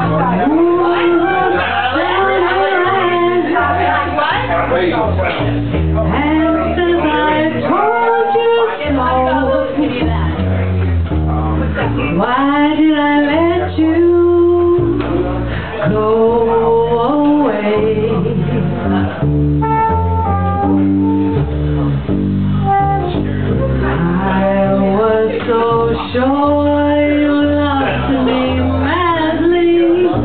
Why did I let you go away? I was so sure you loved me madly.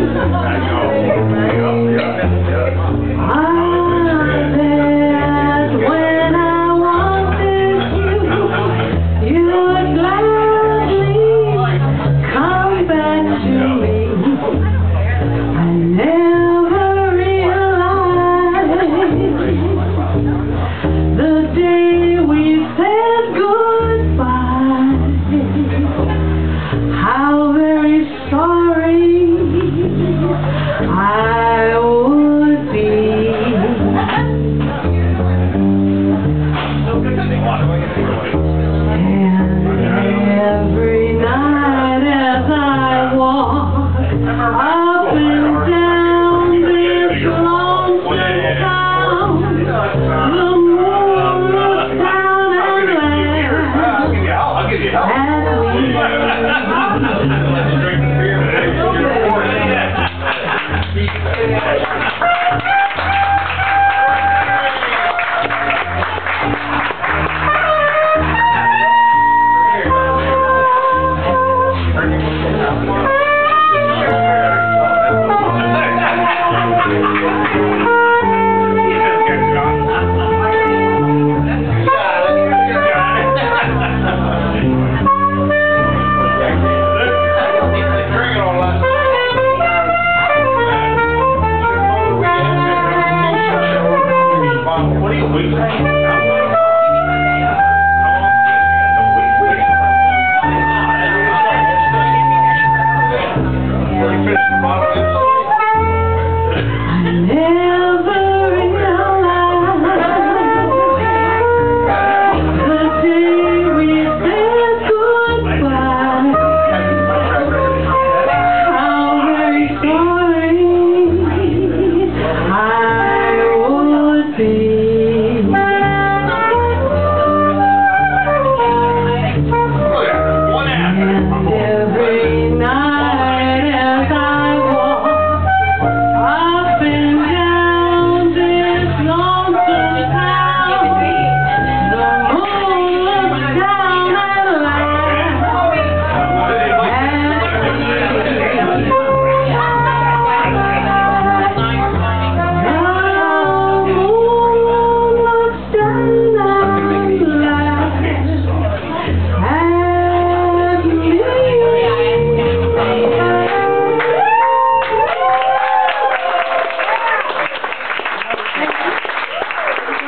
I said when I wanted you, you would gladly come back to me. I never realized the day we said goodbye, how very sorry I would be. And every night as I walk up and down this lonesome town, the moon looks down and laughs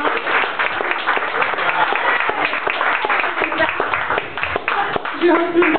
at me.